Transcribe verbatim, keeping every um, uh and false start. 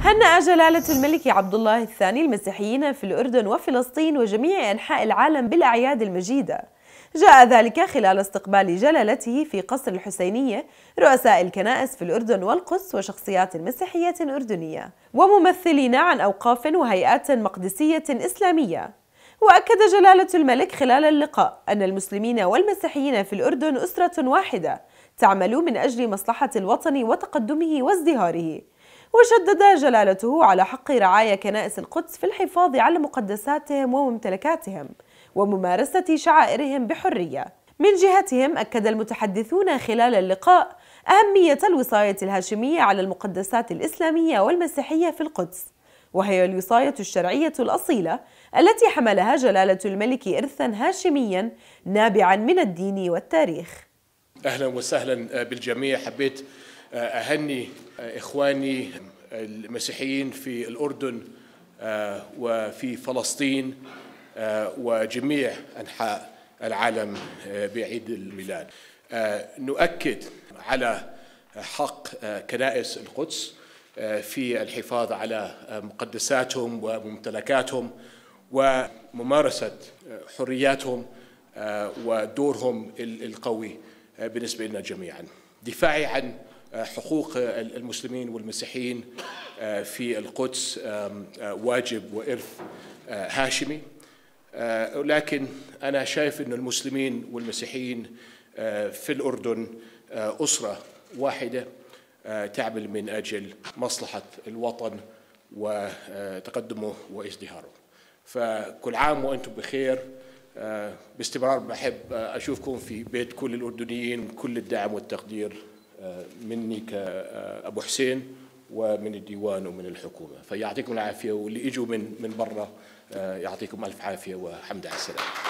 هنأ جلالة الملك عبد الله الثاني المسيحيين في الأردن وفلسطين وجميع أنحاء العالم بالأعياد المجيدة. جاء ذلك خلال استقبال جلالته في قصر الحسينية رؤساء الكنائس في الأردن والقدس وشخصيات مسيحية أردنية وممثلين عن أوقاف وهيئات مقدسية إسلامية. وأكد جلالة الملك خلال اللقاء أن المسلمين والمسيحيين في الأردن أسرة واحدة تعمل من أجل مصلحة الوطن وتقدمه وازدهاره. وشدد جلالته على حق رعايا كنائس القدس في الحفاظ على مقدساتهم وممتلكاتهم وممارسة شعائرهم بحرية. من جهتهم أكد المتحدثون خلال اللقاء أهمية الوصاية الهاشمية على المقدسات الإسلامية والمسيحية في القدس، وهي الوصاية الشرعية الأصيلة التي حملها جلالة الملك إرثا هاشميا نابعا من الدين والتاريخ. أهلا وسهلا بالجميع. حبيت أهني إخواني المسيحيين في الأردن وفي فلسطين وجميع أنحاء العالم بعيد الميلاد. نؤكد على حق كنائس القدس في الحفاظ على مقدساتهم وممتلكاتهم وممارسة حرياتهم ودورهم القوي بالنسبة لنا جميعا. دفاعي عن حقوق المسلمين والمسيحيين في القدس واجب وإرث هاشمي، لكن أنا شايف أن المسلمين والمسيحيين في الأردن أسرة واحدة تعمل من أجل مصلحة الوطن وتقدمه وازدهاره. فكل عام وأنتم بخير. باستمرار بحب أشوفكم في بيت كل الأردنيين، كل الدعم والتقدير مني كأبو حسين ومن الديوان ومن الحكومة. فيعطيكم العافية، واللي يجوا من من برا يعطيكم ألف عافية وحمد على السلامة.